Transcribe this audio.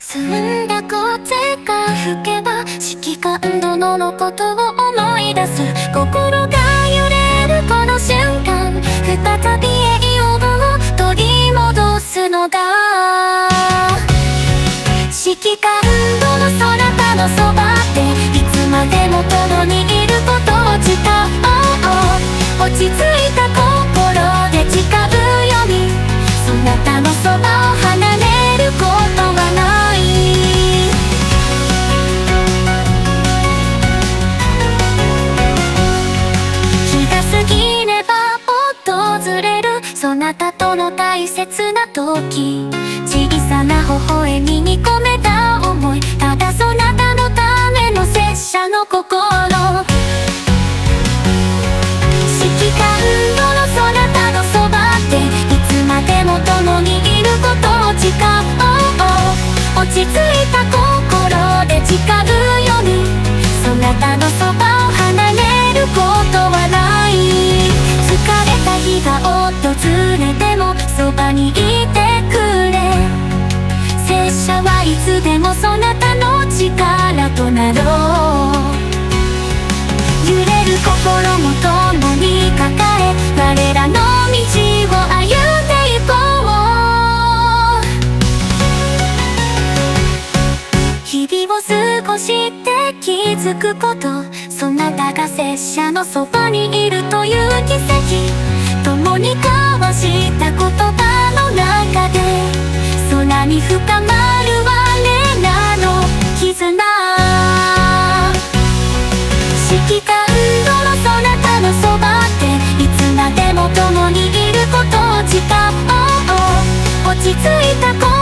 澄んだ風が吹けば指揮官殿のことを思い出す。心が揺れるこの瞬間、再び栄養分を取り戻すのだ。指揮官殿そなたのそばでいつまでも共にいることを誓おう。落ち着いた心で誓うように、そなたのそばを離れることはない。日が過ぎれば訪れるそなたとの大切な時、小さな微笑みに込めた想い、ただそなたのための拙者の心。指揮官殿そなたのそばでいつまでも共にいることを誓おう。落ち着いた心で誓うように、そなたのそばを離れることはない。疲れた日が訪れてもそばにいてくれ。拙者はいつでもそなたの力となろう。揺れる心も共に抱え、我らの道を歩んでいこう。日々を過ごして気づくこと、そなたが拙者のそばにいるという奇跡、共に交わした言葉の中で空に深まる我らの絆。指揮官殿そなたのそばでいつまでも共にいることを誓おう。落ち着いた